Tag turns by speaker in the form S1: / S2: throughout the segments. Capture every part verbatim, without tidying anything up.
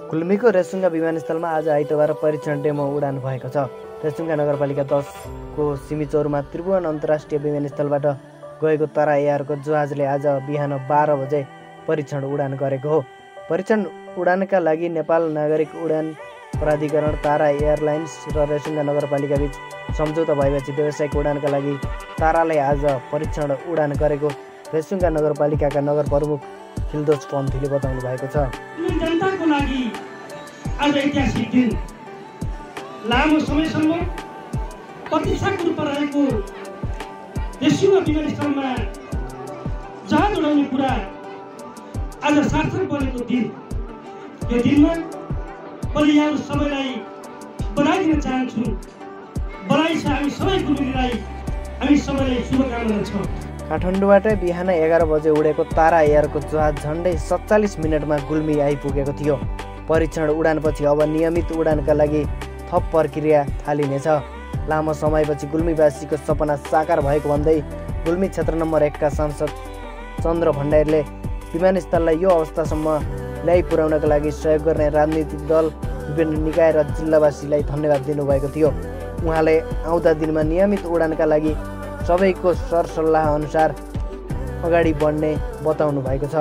S1: गुल्मीको रेसुङ्गा विमानस्थलमा आज आइतबार परीक्षण डेमो उडान भएको छ। रेसुङ्गा नगरपालिका दस को सिमिचौरमा त्रिभुवन अन्तर्राष्ट्रिय विमानस्थलबाट गएको तारा एयरको जहाजले आज बिहान बाह्र बजे परीक्षण उडान गरेको हो। परीक्षण उडानका लागि नेपाल नागरिक उडान प्राधिकरण, तारा एयरलाइन्स र रेसुङ्गा नगरपालिका बीच सम्झौता भएपछि व्यावसायिक उडानका लागि ताराले आज परीक्षण उडान गरेको रेसुङ्गा नगरपालिकाका नगर प्रमुख खिलदोज पन्थीले बताउनु भएको छ।
S2: जनताको लागि आज ऐतिहासिक दिन, लामो समयसम्म प्रतीक्षाको रूपमा रहेको रेसुङ्गा विमानस्थलमा जहाज उडाउने कुरा आज सार्थक बनेको दिन। यो दिनमा मैले यहाँ सबैलाई बधाई दिन चाहन्छु। बधाई छ हामी सबै गुल्मीलाई, हामी सबैलाई शुभकामना छ।
S1: काठमाडौँबाटै बिहान एघार बजे उडेको तारा एयरको जहाज झन्डै सत्तालिस मिनटमा गुल्मी आइपुगेको थियो। परीक्षण उडानपछि अब नियमित उडानका लागि थप प्रक्रिया थालिनेछ। लामो समयपछि गुल्मीवासीको सपना साकार भएको भन्दै गुल्मी क्षेत्र नम्बर एकका सांसद चन्द्र भण्डारीले विमानस्थललाई यो अवस्थासम्म ल्याइ पुर्याउनका लागि सहयोग गर्ने राजनीतिक दल, विभिन्न निकाय र जिल्लावासीलाई धन्यवाद दिनुभएको थियो। उहाँले आउँदा दिनमा नियमित उडानका लागि सबैको सरसल्लाह अनुसार अगाडि बढ्ने बताउनु भएको छ।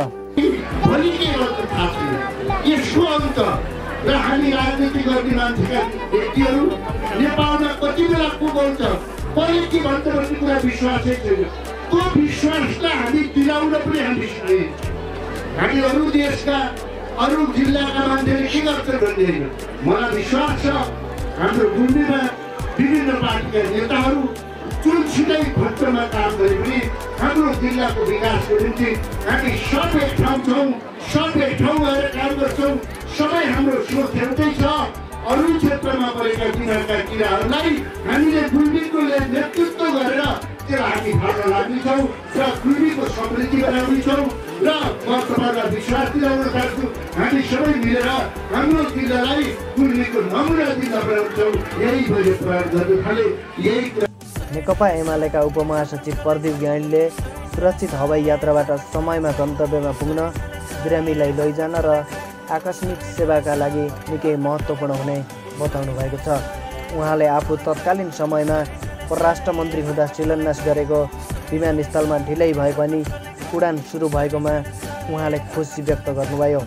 S3: र हामी राजनीति गर्ने मान्छेका व्यक्तिहरू नेपालमा कति बेला को बोल्छ पहिले के भन्छ भन्ने कुरा विश्वासै छैन। त्यो विश्वासलाई हामी दिलाउन पनि हामी हामी अरू देशका अरू जिल्लाका मान्छेले के गर्छन् भन्ने मलाई विश्वास छ। हाम्रो गुल्मीमा विभिन्न पार्टीका नेताहरू चुनछिटै भट्टमा काम गरे पनि हाम्रो जिल्लाको विकासको निम्ति हामी सब एक ठाउँ छौँ, सब एक ठाउँ गएर काम गर्छौँ। सबै हाम्रो सोच एउटै छ। अरू क्षेत्रमा परेका तिनीहरूका किराहरूलाई हामीले गुल्मीको नेतृत्व गरेर त्यसलाई हामी फाल्न लाग्नेछौँ र गुल्मीको समृद्धि बनाउनेछौँ। र म तपाईँलाई विश्वास दिलाउन चाहन्छु, हामी सबै मिलेर हाम्रो जिल्लालाई गुल्मीको नमुना जिल्ला बनाउँछौँ। यही मैले प्रयास गर्न थालेँ। यही
S1: नेकपा एमालेका उपमहासचिव प्रदीप ज्ञानीले सुरक्षित हवाई यात्राबाट समयमा गन्तव्यमा पुग्न, बिरामीलाई लैजान र आकस्मिक सेवाका लागि निकै महत्त्वपूर्ण हुने बताउनु भएको छ। उहाँले आफू तत्कालीन समयमा परराष्ट्र मन्त्री हुँदा शिलान्यास गरेको विमानस्थलमा ढिलै भए पनि उडान सुरु भएकोमा उहाँले खुसी व्यक्त गर्नुभयो।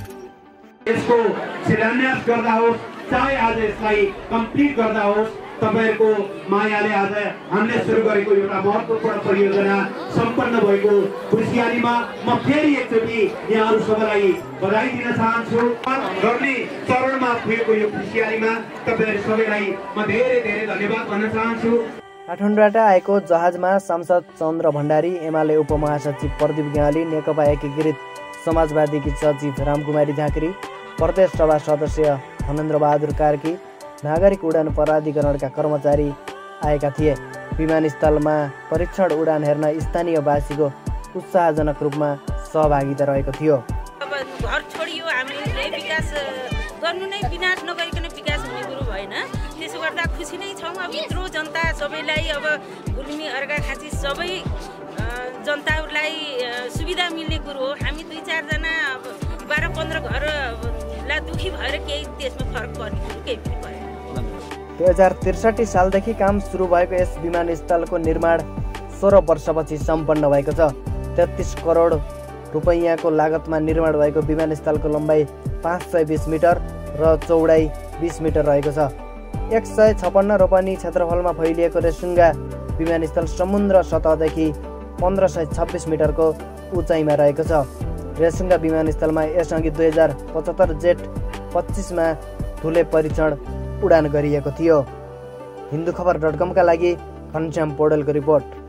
S4: यसको शिलान्यास गर्दा होस् चाहे आज यसलाई कम्प्लिट गर्दा होस्, तपाईहरुको मायाले आज हामीले सुरु गरेको एउटा महत्त्वपूर्ण परियोजना सम्पन्न भएको खुसियालीमा म फेरि एकचोटि यहाँहरु सबैलाई बधाई दिन चाहन्छु। गर्ने चरणमा पुगेको यो खुसियालीमा तपाईहरु सबैलाई म धेरै धेरै धन्यवाद भन्न चाहन्छु।
S1: काठमाडौँबाट आएको जहाजमा सांसद चन्द्र भण्डारी, एमाले उपमहासचिव प्रदीप ज्ञाली, नेकपा एकीकृत समाजवादीकी सचिव रामकुमारी झाँक्री, प्रदेश सभा सदस्य धनेन्द्र बहादुर कार्की, नागरिक उडान प्राधिकरणका कर्मचारी आएका थिए। विमानस्थलमा परीक्षण उडान हेर्न स्थानीयवासीको उत्साहजनक रूपमा सहभागिता रहेको थियो।
S5: अब घर छोडियो, हामीले विकास गर्नु नै विनाश नगरिकन विकास हुने कुरो भएन। त्यसो गर्दा खुसी नै छौँ। अब यत्रो जनता सबैलाई, अब गुल्मी, अर्घाखाँची सबै जनताहरूलाई सुविधा मिल्ने कुरो हो। हामी दुई चारजना अब बाह्र पन्ध्र घरलाई दुखी भएर केही त्यसमा फरक पर्ने कुरो केही पनि परेन।
S1: दुई हजार त्रिसठी सालदेखि काम सुरु भएको यस विमानस्थलको निर्माण सोह्र वर्षपछि सम्पन्न भएको छ। तेत्तिस करोड रुपैयाँको लागतमा निर्माण भएको विमानस्थलको लम्बाइ पाँच सय बिस मिटर र चौडाइ बिस मिटर रहेको छ। एक सय छप्पन्न रोपनी क्षेत्रफलमा फैलिएको रेसुङ्गा विमानस्थल समुद्र सतहदेखि पन्ध्र सय छब्बिस मिटरको उचाइमा रहेको छ। रेसुङ्गा विमानस्थलमा यसअघि दुई हजार पचहत्तर जेठ पच्चिसमा ठुले परीक्षण उडान गरिएको थियो। हिन्दू खबर डट कमका लागि घनश्याम पौडेलको रिपोर्ट।